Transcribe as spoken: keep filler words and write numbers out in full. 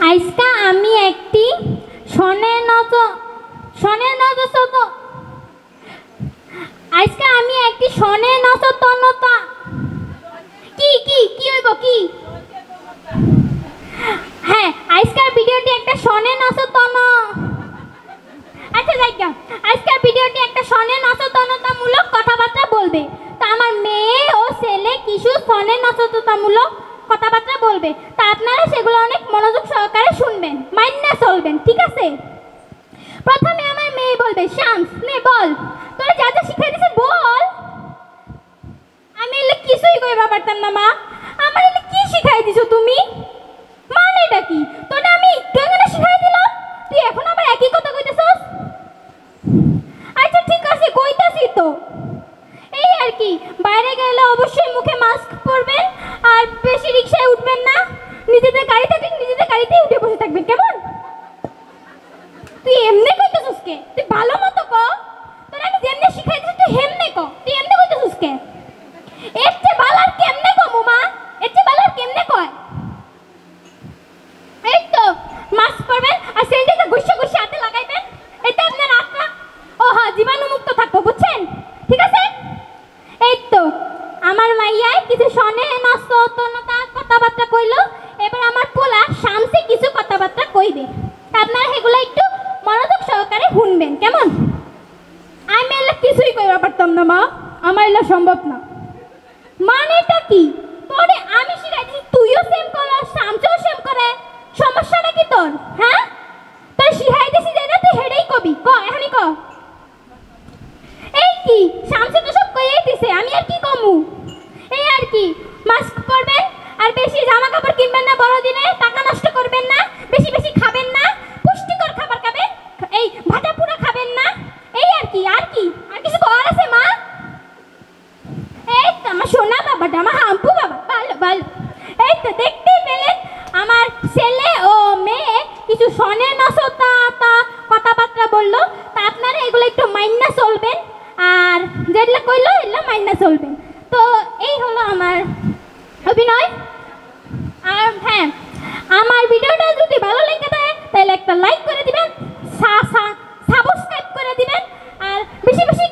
আজকে আমি একটি শনে নত শনে নত আজকে আমি একটি শনে নচেতনতা কি কি কি হইব কি হ্যাঁ আজকের ভিডিওটি একটা শনে নচেতন আচ্ছা জায়গা আজকের ভিডিওটি একটা শনে নচেতনতামূলক কথাবার্তা বলবে। তা আমার মেয়ে ও ছেলে কিছু শনে নচেতনতামূলক কথাবার্তা বলবে, তা আপনারা সেগুলো অনেক মনোযোগ সহকারে শুনবেন, মাইন্না চলবেন, ঠিক আছে? প্রথমে আমার মেয়ে বলবে, শামস নে বল, তোরা যা যা শিখাই দিছে বল। আমি এলে কিছুই কইবা পারতাম না মা, আমার এলে কি শিখাই দিছো তুমি? মানে এটা কি? তোরা আমি একটু আগে শিখাই দিলাম, তুই এখন আবার একই কথা কইতেছস? আচ্ছা ঠিক আছে কইতাছি তো, এই আর কি। বাইরে গেলে অবশ্যই মুখে মাস্ক পরবেন, আর বেশি রিকশায় উঠবেন না, নিজেদের গাড়ি থাকলে নিজেদের গাড়িতেই উঠে বসে থাকবেন, কেমন? তুই এমনি কইতেছস কে? তুই ভালো মতো ক, তোর আমি যেমনি শিখাই দিছি তুই হেমনে ক, তুই এমনি কইতেছস কে? এর চেয়ে বালার কেমনে কমু মা, এর চেয়ে বালার কেমনে কয়? এই তো মাস্ক পরবেন আর স্যানিটাইজার ঘষে ঘষে হাতে লাগাইবেন, এতে আপনার হাতটা ও হ্যাঁ জীবাণুমুক্ত থাকবো, বুঝছেন? ঠিক আছে? এই তো আমার মাইয়ায় কিছু শনে নচেতনতা কথাবার্তা কইলো, এবার আমার পোলা শামসে কিছু কথাবার্তা কইবে, আপনারা সেগুলো একটু মনোযোগ সহকারে শুনবেন, কেমন? আমি এলে কিছুই কইবা পারতাম না মা, আমার এলে সম্ভব না। মানেটা কি? তোরে আমি শিখাই দিছি, তুইও সেম করো, শামসও সেম করে, সমস্যাটা কি তোর? হ্যাঁ তোর শিখাই দিছি যেটা তুই হেডেই কবি, ক এখানে ক। এই কি শামসে তো সব কইই দিছে, আমি আর কি কমু? এই আর কি, মাস্ক পরবেন আর বেশি জামা কাপড় কিনবেন না, বড়দিনে টাকা নষ্ট করবেন না, বেশি বেশি খাবেন না, পুষ্টিকর খাবার খাবেন, এই ভাজা পুরা খাবেন না, এই আর কি। আর কি আর কিছু করার আছে মা? এই তো আমার সোনা বাবাটা, আমার হাম্পু বাবা, ভালো ভালো। এই তো দেখতেই পেলেন আমার ছেলে ও মেয়ে কিছু শনে নচেতনতা কথাবার্তা বললো, তা আপনারা এগুলো একটু মাইন্না চলবেন, আর যেগুলো কইলো এগুলো মাইন্না চলবেন। তো এই হলো আমার অভিনয়। আর হ্যাঁ, আমার ভিডিওটা যদি ভালো লেগে থাকে তাহলে একটা লাইক করে দিবেন, সাবস্ক্রাইব করে দিবেন, আর বেশি বেশি